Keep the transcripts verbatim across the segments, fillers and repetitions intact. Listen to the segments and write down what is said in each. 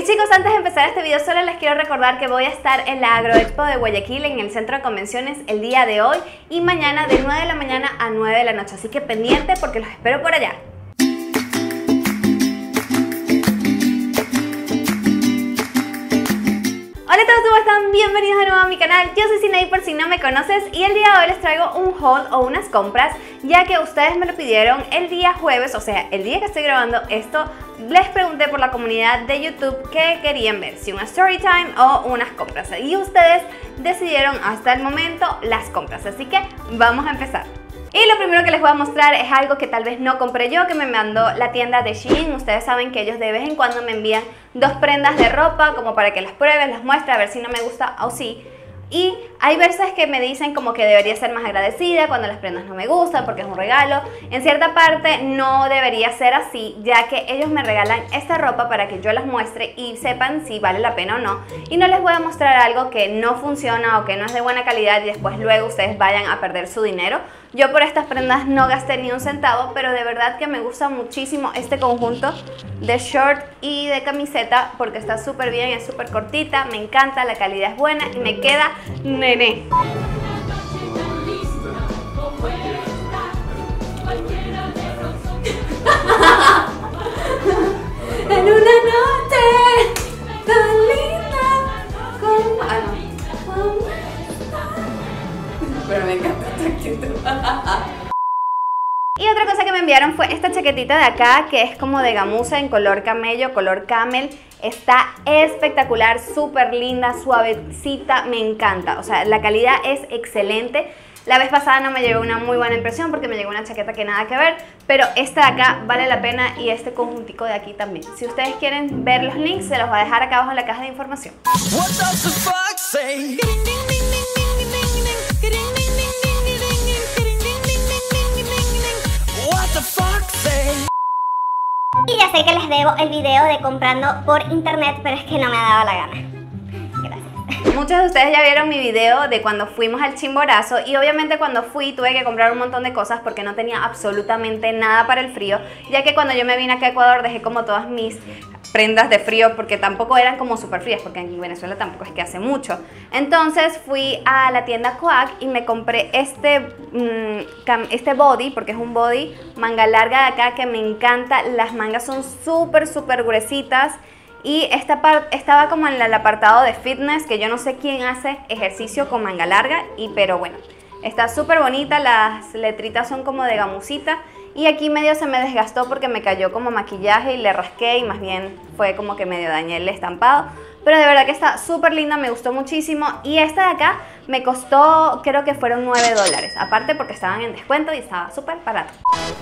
Mis chicos, antes de empezar este video solo les quiero recordar que voy a estar en la Agroexpo de Guayaquil en el Centro de Convenciones el día de hoy y mañana de nueve de la mañana a nueve de la noche, así que pendiente porque los espero por allá. Hola a todos, ¿cómo están? Bienvenidos de nuevo a mi canal. Yo soy Sinaí por si no me conoces y el día de hoy les traigo un haul o unas compras, ya que ustedes me lo pidieron el día jueves, o sea, el día que estoy grabando esto. Les pregunté por la comunidad de YouTube qué querían ver, si una story time o unas compras, y ustedes decidieron hasta el momento las compras, así que vamos a empezar. Y lo primero que les voy a mostrar es algo que tal vez no compré yo, que me mandó la tienda de Shein. Ustedes saben que ellos de vez en cuando me envían dos prendas de ropa como para que las pruebes, las muestre, a ver si no me gusta o sí. Y hay veces que me dicen como que debería ser más agradecida cuando las prendas no me gustan porque es un regalo. En cierta parte no debería ser así, ya que ellos me regalan esta ropa para que yo las muestre y sepan si vale la pena o no. Y no les voy a mostrar algo que no funciona o que no es de buena calidad y después luego ustedes vayan a perder su dinero. Yo por estas prendas no gasté ni un centavo, pero de verdad que me gusta muchísimo este conjunto de short y de camiseta porque está súper bien, es súper cortita, me encanta, la calidad es buena y me queda nené. En una noche tan linda como... Ah, no. Pero me encanta esta actitud. Y otra cosa que me enviaron fue esta chaquetita de acá, que es como de gamuza en color camello, color camel. Está espectacular, súper linda, suavecita, me encanta. O sea, la calidad es excelente. La vez pasada no me llegó una muy buena impresión porque me llegó una chaqueta que nada que ver, pero esta de acá vale la pena y este conjuntico de aquí también. Si ustedes quieren ver los links, se los voy a dejar acá abajo en la caja de información. Y ya sé que les debo el video de comprando por internet, pero es que no me ha dado la gana. Gracias. Muchos de ustedes ya vieron mi video de cuando fuimos al Chimborazo y obviamente cuando fui tuve que comprar un montón de cosas porque no tenía absolutamente nada para el frío, ya que cuando yo me vine acá a Ecuador dejé como todas mis prendas de frío porque tampoco eran como súper frías porque en Venezuela tampoco es que hace mucho. Entonces fui a la tienda Coag y me compré este, mmm, este body, porque es un body manga larga de acá que me encanta. Las mangas son súper súper gruesitas y esta parte estaba como en el apartado de fitness, que yo no sé quién hace ejercicio con manga larga, y pero bueno, está súper bonita. Las letritas son como de gamusita y aquí medio se me desgastó porque me cayó como maquillaje y le rasqué y más bien fue como que medio dañé el estampado. Pero de verdad que está súper linda, me gustó muchísimo. Y esta de acá me costó, creo que fueron nueve dólares. Aparte porque estaban en descuento y estaba súper barato.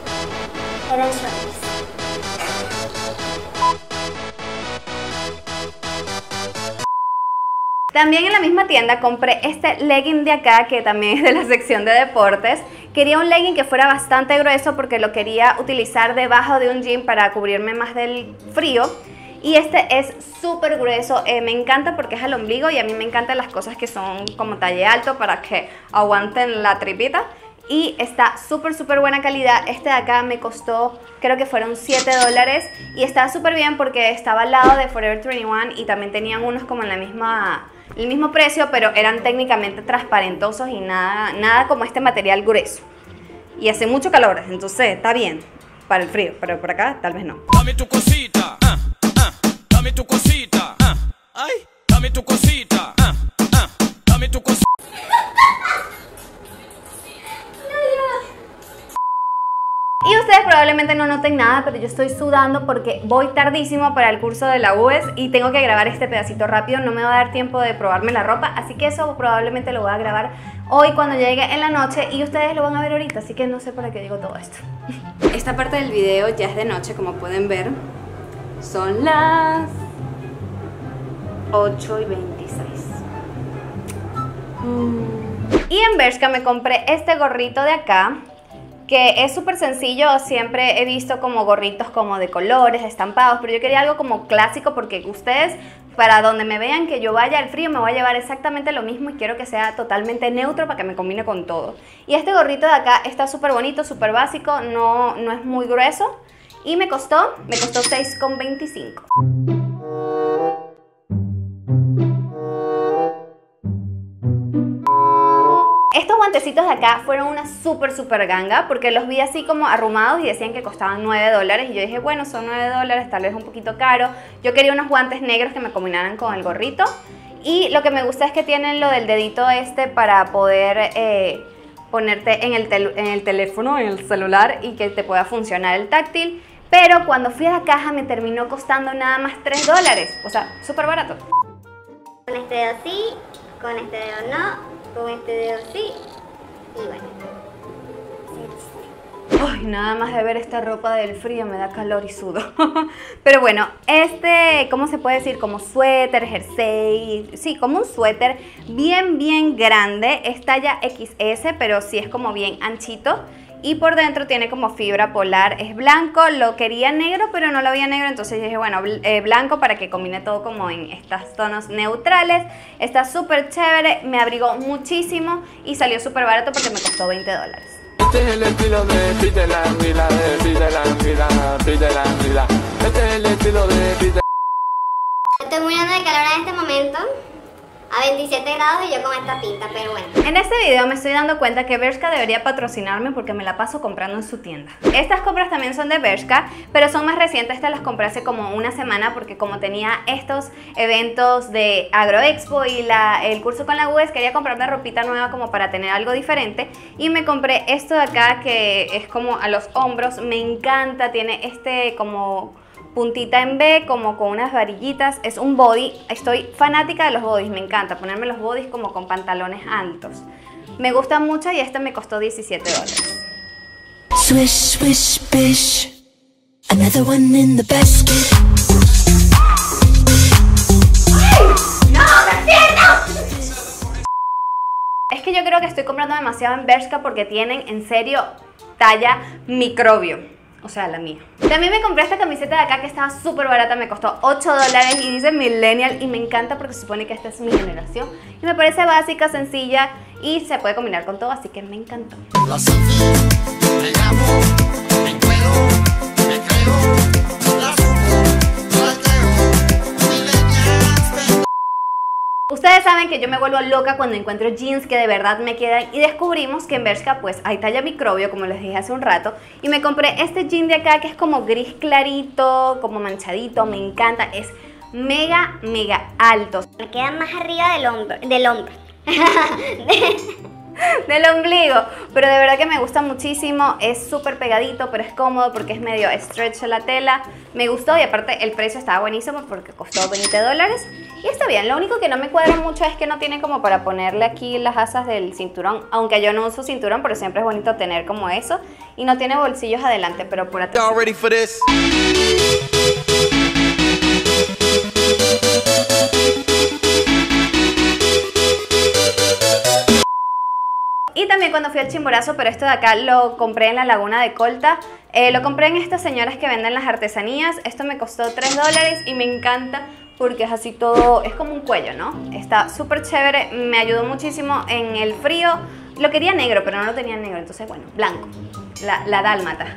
También en la misma tienda compré este legging de acá, que también es de la sección de deportes. Quería un legging que fuera bastante grueso porque lo quería utilizar debajo de un jean para cubrirme más del frío. Y este es súper grueso, eh, me encanta porque es al ombligo y a mí me encantan las cosas que son como talle alto para que aguanten la tripita. Y está súper súper buena calidad. Este de acá me costó, creo que fueron siete dólares y está súper bien porque estaba al lado de Forever veintiuno y también tenían unos como en la misma... el mismo precio, pero eran técnicamente transparentosos y nada, nada como este material grueso. Y hace mucho calor, entonces está bien para el frío, pero por acá tal vez no. Dame tu cosita, ah, ah, dame tu cosita, ah, ay, dame tu cosita, ah, ah, dame tu cosita. Y ustedes probablemente no noten nada, pero yo estoy sudando porque voy tardísimo para el curso de la U E S y tengo que grabar este pedacito rápido. No me va a dar tiempo de probarme la ropa, así que eso probablemente lo voy a grabar hoy cuando llegue en la noche y ustedes lo van a ver ahorita, así que no sé para qué digo todo esto. Esta parte del video ya es de noche, como pueden ver. Son las ocho y veintiséis. Y en Bershka me compré este gorrito de acá, que es súper sencillo. Siempre he visto como gorritos como de colores, estampados, pero yo quería algo como clásico porque ustedes, para donde me vean que yo vaya al frío, me voy a llevar exactamente lo mismo y quiero que sea totalmente neutro para que me combine con todo. Y este gorrito de acá está súper bonito, súper básico, no, no es muy grueso y me costó, me costó seis con veinticinco. bolsitos de acá fueron una súper, súper ganga porque los vi así como arrumados y decían que costaban nueve dólares. Y yo dije, bueno, son nueve dólares, tal vez un poquito caro. Yo quería unos guantes negros que me combinaran con el gorrito. Y lo que me gusta es que tienen lo del dedito este para poder eh, ponerte en el, en el teléfono, en el celular, y que te pueda funcionar el táctil. Pero cuando fui a la caja me terminó costando nada más tres dólares. O sea, súper barato. Con este dedo sí, con este dedo no, con este dedo sí. Y bueno. Ay, nada más de ver esta ropa del frío me da calor y sudo. Pero bueno, este, ¿cómo se puede decir? Como suéter, jersey, sí, como un suéter bien, bien grande. Es talla equis ese, pero sí es como bien anchito. Y por dentro tiene como fibra polar, es blanco. Lo quería negro, pero no lo había negro, entonces dije, bueno, eh, blanco para que combine todo como en estos tonos neutrales. Está súper chévere, me abrigó muchísimo y salió súper barato porque me costó veinte dólares. Este es el estilo de Peter Languila, de Peter Languila, Peter Languila. Este es el estilo de Peter. Estoy muriendo de calor en este momento, a veintisiete grados, y yo con esta pinta, pero bueno. En este video me estoy dando cuenta que Bershka debería patrocinarme porque me la paso comprando en su tienda. Estas compras también son de Bershka, pero son más recientes. Estas las compré hace como una semana porque como tenía estos eventos de Agroexpo y la, el curso con la U E S, quería comprarme ropita nueva como para tener algo diferente. Y me compré esto de acá que es como a los hombros. Me encanta, tiene este como puntita en B, como con unas varillitas. Es un body, estoy fanática de los bodies, me encanta ponerme los bodies como con pantalones altos. Me gusta mucho y este me costó diecisiete dólares. Swish, swish, bish. Another one in the basket. Es que yo creo que estoy comprando demasiado en Bershka porque tienen en serio talla microbio. O sea, la mía. También me compré esta camiseta de acá que estaba súper barata, me costó ocho dólares y dice Millennial, y me encanta porque se supone que esta es mi generación y me parece básica, sencilla y se puede combinar con todo, así que me encantó. La selfie, me llamo, me encuero, me creo, la subo, la creo, millennials. Ustedes saben que yo me vuelvo loca cuando encuentro jeans que de verdad me quedan, y descubrimos que en Bershka pues hay talla microbio, como les dije hace un rato, y me compré este jean de acá que es como gris clarito, como manchadito, me encanta, es mega, mega alto. Me queda más arriba del hombro, del hombro. Del ombligo, pero de verdad que me gusta muchísimo, es súper pegadito, pero es cómodo porque es medio stretch la tela. Me gustó y aparte el precio estaba buenísimo porque costó veinte dólares y está bien. Lo único que no me cuadra mucho es que no tiene como para ponerle aquí las asas del cinturón, aunque yo no uso cinturón, pero siempre es bonito tener como eso, y no tiene bolsillos adelante, pero por atrás. Y'all ready for this? Y también cuando fui al Chimborazo, pero esto de acá lo compré en la Laguna de Colta. Eh, lo compré en estas señoras que venden las artesanías. Esto me costó tres dólares y me encanta porque es así todo, es como un cuello, ¿no? Está súper chévere, me ayudó muchísimo en el frío. Lo quería negro, pero no lo tenía negro, entonces bueno, blanco. La, la dálmata.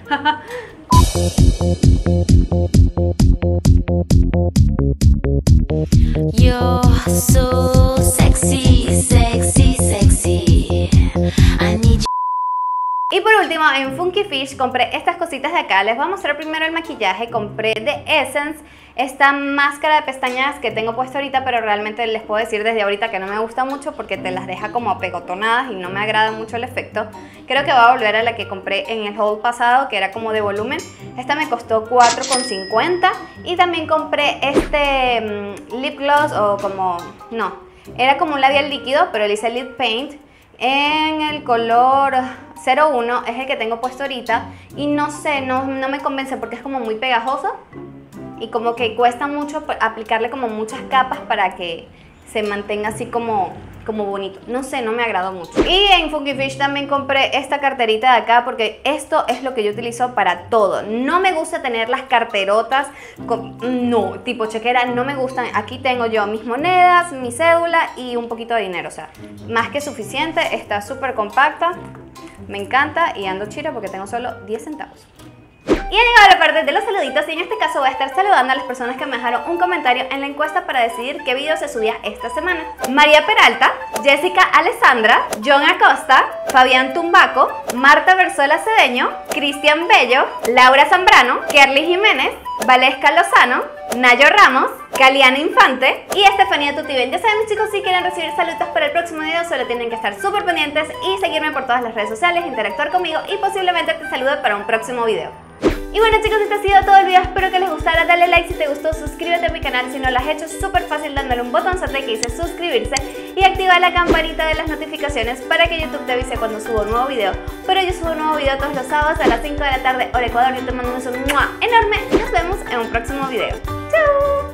You're so sexy, sexy, sexy. I need you. Y por último, en Funky Fish compré estas cositas de acá. Les voy a mostrar primero el maquillaje. Compré de Essence esta máscara de pestañas que tengo puesta ahorita, pero realmente les puedo decir desde ahorita que no me gusta mucho porque te las deja como apegotonadas y no me agrada mucho el efecto. Creo que voy a volver a la que compré en el haul pasado, que era como de volumen. Esta me costó cuatro con cincuenta. Y también compré este um, lip gloss, o como, no, era como un labial líquido, pero le hice lip paint en el color cero uno, es el que tengo puesto ahorita. Y no sé, no, no me convence porque es como muy pegajoso y como que cuesta mucho aplicarle como muchas capas para que se mantenga así como, como bonito. No sé, no me agradó mucho. Y en Funky Fish también compré esta carterita de acá porque esto es lo que yo utilizo para todo. No me gusta tener las carterotas con, no, tipo chequera, no me gustan. Aquí tengo yo mis monedas, mi cédula y un poquito de dinero, o sea, más que suficiente. Está súper compacta, me encanta y ando chira porque tengo solo diez centavos. Y ha llegado la parte de los saluditos y en este caso voy a estar saludando a las personas que me dejaron un comentario en la encuesta para decidir qué video se subía esta semana. María Peralta, Jessica Alessandra, John Acosta, Fabián Tumbaco, Marta Versola Cedeño, Cristian Bello, Laura Zambrano, Kerly Jiménez, Valesca Lozano, Nayo Ramos, Caliano Infante y Estefanía Tutiben. Ya saben, mis chicos, si quieren recibir saludos para el próximo video solo tienen que estar súper pendientes y seguirme por todas las redes sociales, interactuar conmigo y posiblemente te salude para un próximo video. Y bueno, chicos, este ha sido todo el video, espero que les gustara. Dale like si te gustó, suscríbete a mi canal si no lo has hecho, es súper fácil dándole un botonzote que dice suscribirse y activa la campanita de las notificaciones para que YouTube te avise cuando subo un nuevo video. Pero yo subo un nuevo video todos los sábados a las cinco de la tarde hora Ecuador. Yo te mando un beso enorme y nos vemos en un próximo video. ¡Chao!